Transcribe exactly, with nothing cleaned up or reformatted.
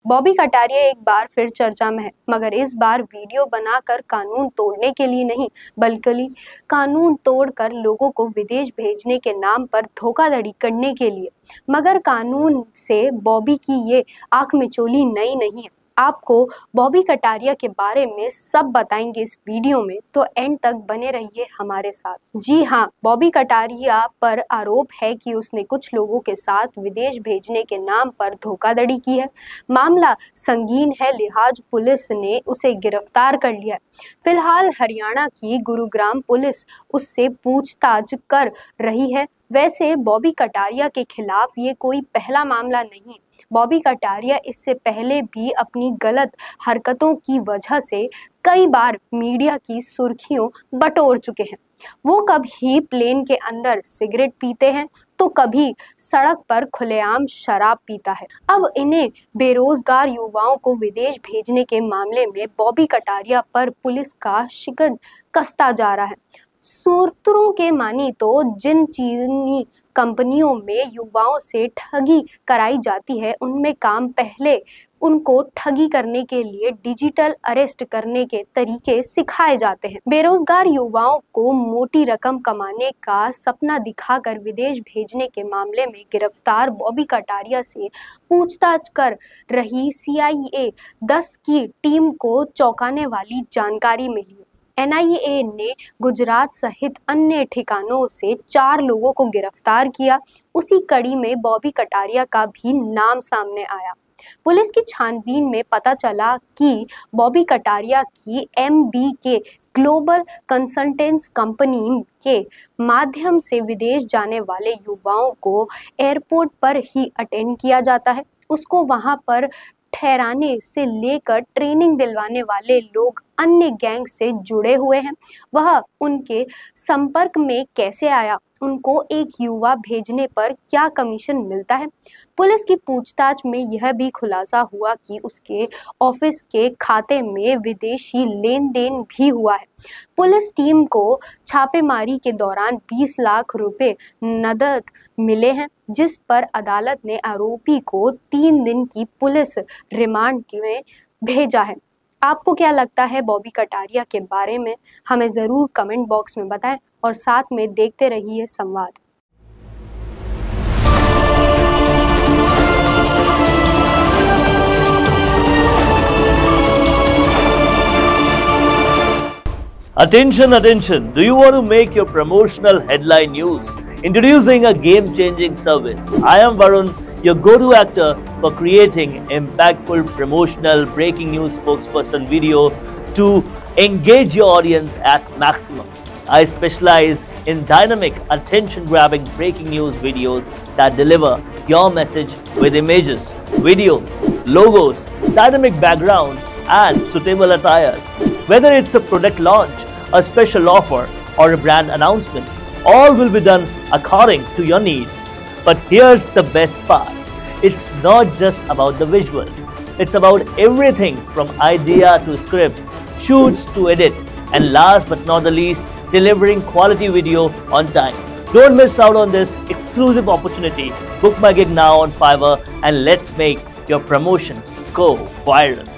बॉबी कटारिया एक बार फिर चर्चा में है, मगर इस बार वीडियो बनाकर कानून तोड़ने के लिए नहीं, बल्कि कानून तोड़कर लोगों को विदेश भेजने के नाम पर धोखाधड़ी करने के लिए। मगर कानून से बॉबी की ये आंख मिचौली नई नहीं है। आपको बॉबी कटारिया के बारे में सब बताएंगे इस वीडियो में, तो एंड तक बने रहिए हमारे साथ। जी हाँ, बॉबी कटारिया पर आरोप है कि उसने कुछ लोगों के साथ विदेश भेजने के नाम पर धोखाधड़ी की है। मामला संगीन है, लिहाज पुलिस ने उसे गिरफ्तार कर लिया है। फिलहाल हरियाणा की गुरुग्राम पुलिस उससे पूछताछ कर रही है। वैसे बॉबी कटारिया के खिलाफ ये कोई पहला मामला नहीं। बॉबी कटारिया इससे पहले भी अपनी गलत हरकतों की वजह से कई बार मीडिया की सुर्खियों बटोर चुके हैं। वो कभी प्लेन के अंदर सिगरेट पीते हैं तो कभी सड़क पर खुलेआम शराब पीता है। अब इन्हें बेरोजगार युवाओं को विदेश भेजने के मामले में बॉबी कटारिया पर पुलिस का शिकंजा कसता जा रहा है। सूत्रों के मानी तो जिन चीनी कंपनियों में युवाओं से ठगी कराई जाती है, उनमें काम पहले उनको ठगी करने के लिए डिजिटल अरेस्ट करने के तरीके सिखाए जाते हैं। बेरोजगार युवाओं को मोटी रकम कमाने का सपना दिखाकर विदेश भेजने के मामले में गिरफ्तार बॉबी कटारिया से पूछताछ कर रही सी आई ए दस की टीम को चौंकाने वाली जानकारी मिली। एन आई ए ने गुजरात सहित अन्य ठिकानों से चार लोगों को गिरफ्तार किया। उसी कड़ी में बॉबी कटारिया का भी नाम सामने आया। पुलिस की छानबीन में पता चला कि बॉबी कटारिया की M B K global consultants company के माध्यम से विदेश जाने वाले युवाओं को एयरपोर्ट पर ही अटेंड किया जाता है। उसको वहां पर ठहराने से लेकर ट्रेनिंग दिलवाने वाले लोग अन्य गैंग से जुड़े हुए हैं। वह उनके संपर्क में कैसे आया, उनको एक युवा भेजने पर क्या कमीशन मिलता है। पुलिस की पूछताछ में यह भी खुलासा हुआ कि उसके ऑफिस के खाते में विदेशी लेन देन भी हुआ है। पुलिस टीम को छापेमारी के दौरान बीस लाख रुपए नकद मिले हैं, जिस पर अदालत ने आरोपी को तीन दिन की पुलिस रिमांड में भेजा है। आपको क्या लगता है बॉबी कटारिया के बारे में? हमें ज़रूर कमेंट बॉक्स में बताएं और साथ में देखते रहिए संवाद। Attention, attention. Do you want to make your promotional headline news? Introducing a game-changing service. I am Varun, your go-to actor for creating impactful promotional breaking news spokesperson video to engage your audience at maximum. I specialize in dynamic, attention-grabbing breaking news videos that deliver your message with images, videos, logos, dynamic backgrounds, and suitable attires. Whether it's a product launch, a special offer, or a brand announcement, all will be done according to your needs. But here's the best part. It's not just about the visuals. It's about everything from idea to script, shoots to edit, and last but not the least, delivering quality video on time. Don't miss out on this exclusive opportunity. Book my gig now on Fiverr and let's make your promotion go viral.